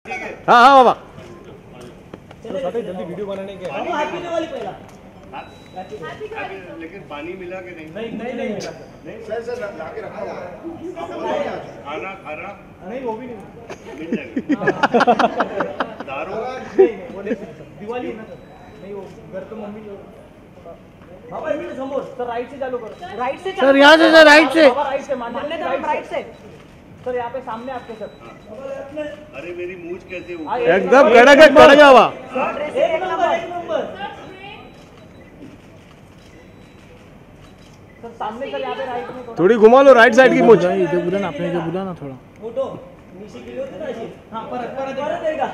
हाँ हाँ बाबा जल्दी वीडियो बनाने के हैप्पी दिवाली पहला लेकिन पानी मिला कि नहीं? नहीं मिला सर लाके रखा हुआ है। खाना नहीं वो भी नहीं मिल जाएगा। दारू नहीं वो नहीं दिवाली है ना सर नहीं वो घर पे मम्मी बाबा इधर समोर सर राइट से चालू करो राइट से सर यहाँ से सर राइट से बाबा राइट से मानने दो राइट से सर यहाँ पे सामने आपके सर अरे मेरी मूंछ कैसे हुई? एकदम कड़क है बाबा एक नंबर सर सामने सर यहाँ पे राइट में थोड़ी घुमा लो राइट साइड की मुझ इधर बुलाना अपने इधर बुलाना थोडा फोटो निशी केली होती ना अशी हां परत एकदा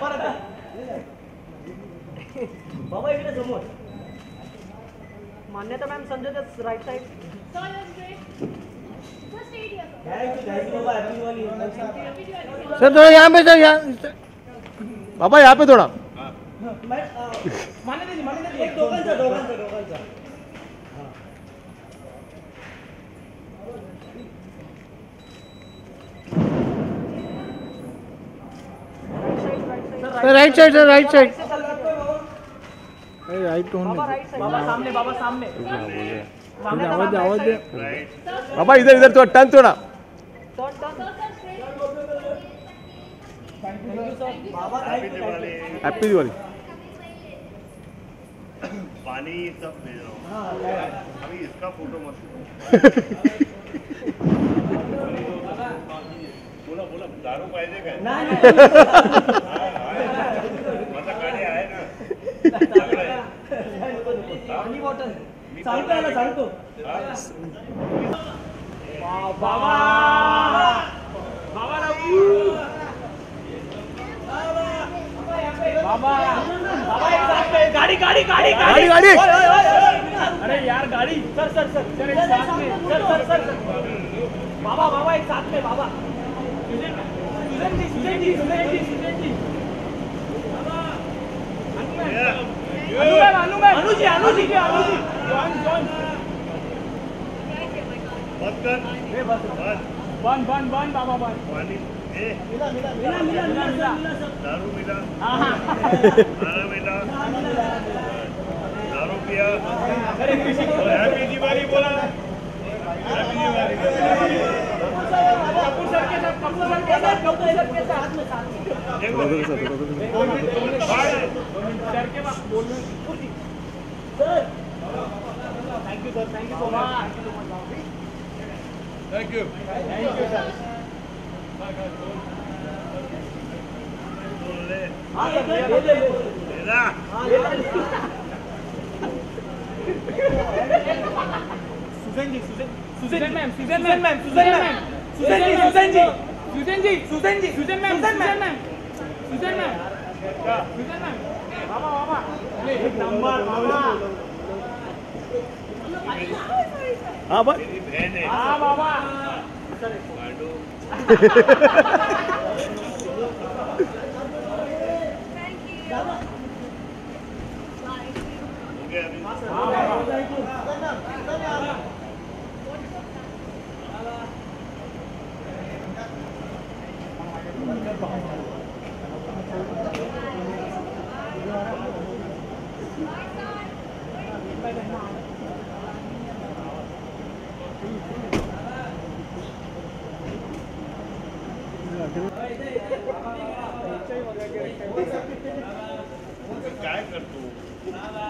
बाबा इकडे समोर Maanayata ma'am Sanjay Dutt right side sir थोड़ा यहाँ पे सर यहाँ बाबा यहाँ पे थोड़ा मान्यता एक दोघांचा sir right side right tone Baba सामने आवाज दे बाबा इधर थोड़ा टर्न थोड़ा हैप्पी दिवाली पानी सब दे रहा हूँ। अभी इसका फोटो मत बोला दारू पाहिजे काय? माझा गाडी आहे ना सांगतो बाबा गाड़ी अरे यार गाड़ी सर बाबा एक साथ में बाबा सुजन जी अनु जी बस कर बन बाबा बन पानी मिला दारू मिला हाँ खाना मिला दारू पिया हैप्पी दिवाली बोला हैप्पी दिवाली कपूर सर के साथ देखो सर के पास बोलने sir thank you so much thank you sir हाँ सर ले लेना सुजन मैम बाबा एक नंबर बाबा हाँ बस मेरी बहन है हाँ बाबा मांडू हो गया अभी काय करतो